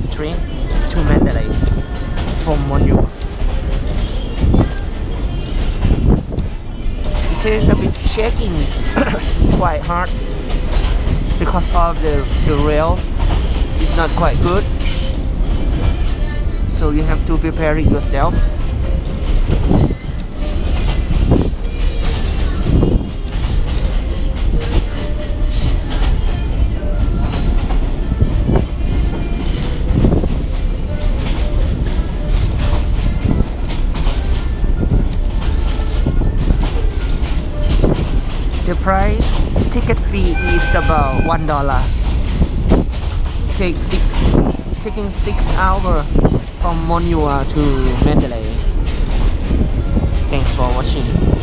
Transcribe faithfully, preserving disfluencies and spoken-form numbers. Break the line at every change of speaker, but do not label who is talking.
train to Mandalay from Monyu. It is a bit shaking quite hard because of the, the rail is not quite good, so you have to prepare it yourself. The price ticket fee is about one dollar. Take six, taking six hours from Monua to Mandalay. Thanks for watching.